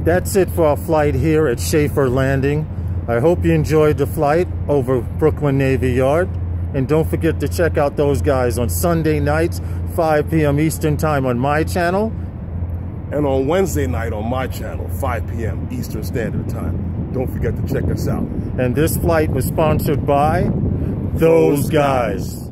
That's it for our flight here at Schaefer Landing. I hope you enjoyed the flight over Brooklyn Navy Yard. And don't forget to check out those guys on Sunday nights, 5 p.m. Eastern Time on my channel. And on Wednesday night on my channel, 5 p.m. Eastern Standard Time. Don't forget to check us out. And this flight was sponsored by those guys.